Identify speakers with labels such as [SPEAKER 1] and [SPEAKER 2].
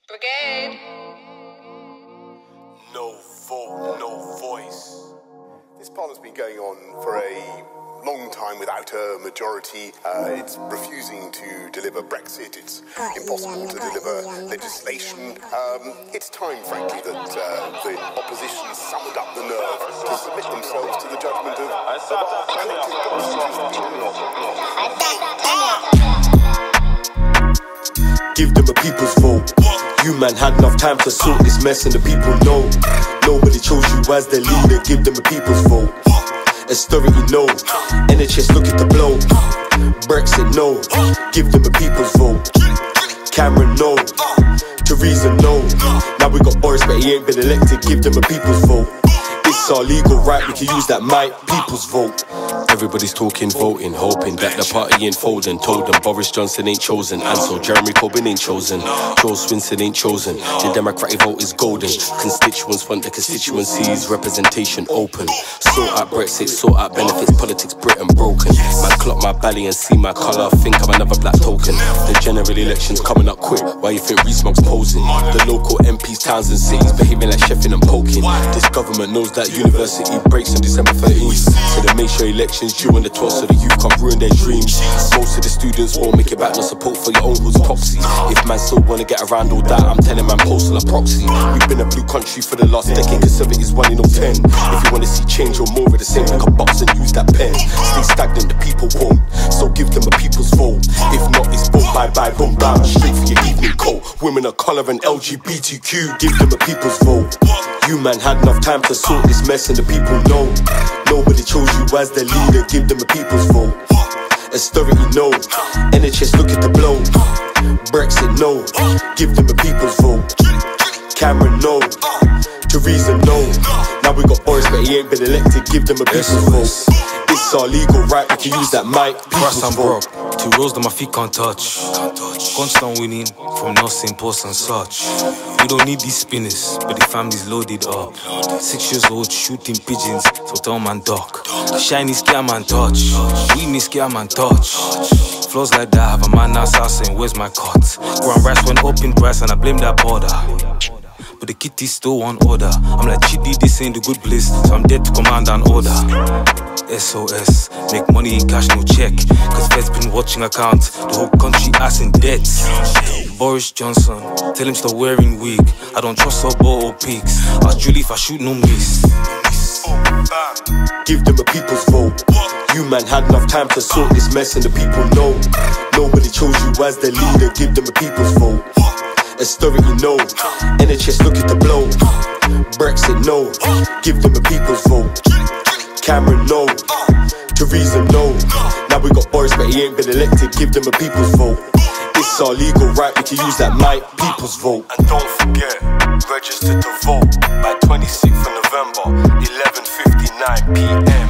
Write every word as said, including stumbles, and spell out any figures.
[SPEAKER 1] Brigade.
[SPEAKER 2] No vote, no voice.
[SPEAKER 3] This parliament's been going on for a long time without a majority. Uh, it's refusing to deliver Brexit. It's impossible to deliver legislation. Um, it's time, frankly, that uh, the opposition summoned up the nerve to submit themselves to the judgment of, of our collective government.
[SPEAKER 2] Give them a people's vote. You man had enough time to sort this mess and the people know. Nobody chose you as their leader. Give them a people's vote. Austerity, no. N H S looking to blow. Brexit, no. Give them a people's vote. Cameron, no. Theresa, no. Now we got Boris, but he ain't been elected. Give them a people's vote. It's our legal right, we can use that might. People's vote. Everybody's talking, voting, hoping that the party ain't folding. Told them Boris Johnson ain't chosen, and so Jeremy Corbyn ain't chosen. Joe Swinson ain't chosen. The Democratic vote is golden. Constituents want their constituencies, representation open. Sort out Brexit, sort out benefits, politics Britain broken. Man clock my belly and see my colour, think I'm another black token. The general election's coming up quick, why you think Rees-Mogg's posing? The local M Ps, towns and cities behaving like Sheffin and poking. This government knows that university breaks on December thirteenth, so they make sure elections due on the twelfth so the youth can't ruin their dreams. Most of the students won't make it back, no support for your own hood's proxy. If man still wanna get around all that, I'm telling man postal a proxy. We've been a blue country for the last decade, conservatives one in all ten. If you wanna see change or more of the same, pick a box and use that pen. Stay stagnant, the people won't, so give them a people's vote. If not, it's vote bye bye, boom bam, straight for your evening coat. Women of colour and L G B T Q, give them a people's vote. You man had enough time to sort this mess and the people know. Nobody chose you as their leader, give them a people's vote. Austerity, no. N H S looking to blow. Brexit, no. Give them a people's vote. Cameron, no. Theresa, no. Now we got Boris, but he ain't been elected, give them a people's vote. It's our legal right, we can use that might. People's vote.
[SPEAKER 4] Two rows that my feet can't touch. Constant winning from nothing, posts and such. We don't need these spinners, but the family's loaded up. Six years old shooting pigeons, so tell man duck. Shiny scare man touch, we me scare man touch. Flows like that, have a man outside saying where's my cut. Ground rice went up in price and I blame that border. But the kitty's still on order. I'm like Chidi, this ain't the good place, so I'm dead to command and order. S O S, make money in cash, no check. Cause Fed's been watching accounts, the whole country ass in debt. Boris Johnson, tell him stop wearing wig. I don't trust Obo or pigs. Ask Julie if I shoot no miss.
[SPEAKER 2] Give them a people's vote. You man had enough time to sort this mess and the people know. Nobody chose you as their leader, give them a people's vote. Austerity, no. N H S looking to blow. Brexit, no. Give them a people's vote. Cameron, no. Theresa, no. Now we got Boris, but he ain't been elected, give them a people's vote. It's our legal right, we can use that might. People's vote.
[SPEAKER 5] And don't forget, register to vote by twenty-sixth of November, eleven fifty-nine p m